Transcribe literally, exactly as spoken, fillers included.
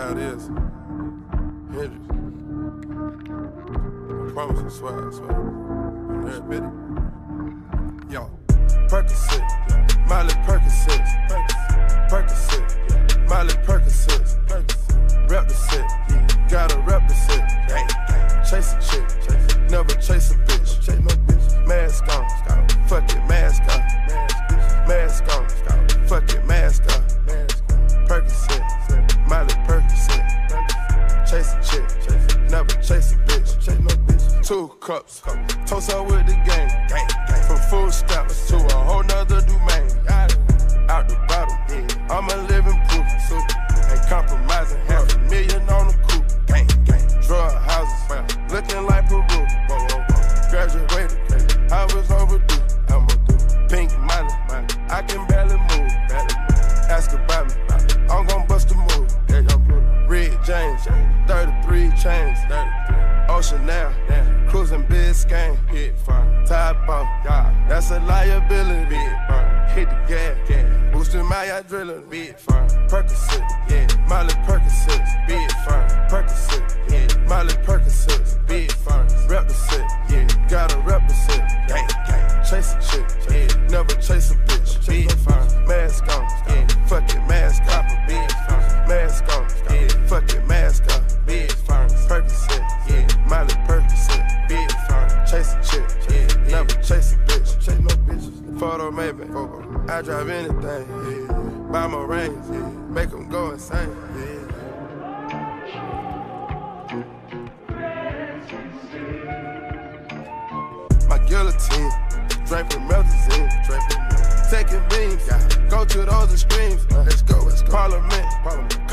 how it is. Hendrix. I promise, I swear, I swear. I'm there, bitty. Yo, Percocet, Miley Percocet, Percocet, Miley Percocet, rep the set, gotta rep the set. Chase a chick, never chase a bitch. Chase no bitch. Mask on, fuck it, mask on. Mask on, fuck it, mask on. Percocet, Miley Percocet. Chase a chick, never chase a bitch. Chase no bitch. Two cups, toast up with the gang. From food stamps to a whole nother domain. Out the bottom, I'm a living proof. Ain't compromising, half a million on the coupe. Drug houses, looking like Peru. Graduated, I was overdue. I'm a pink money, I can barely move. Ask about me, I'm gon' bust a move. Red James, thirty-three chains. Ocean now, cruising Biscayne. Top off, that's a liability. Hit the gas, boosting my adrenaline. Percocet, yeah, Miley Percocet, big firm. Percocet, yeah, Miley Percocet, big firm. Rep the set, yeah, gotta rep the set. Gang, gang, chase a chick, yeah, never chase a bitch. Big firm, mask on, yeah, fuck it, mask off. Big firm, mask on, yeah, fuck it, mask off. Big firm, Percocet, yeah, Miley Percocet, big firm. Chase a chick, yeah, never chase a bitch. Chase no bitches. Photo maybe, I drive anything, yeah. Buy my rings, yeah. Make them go insane, yeah. My guillotine, draping melazine, draping taking beams, yeah. Go to those extremes, uh, let's go, let's go. Parliament, Parliament.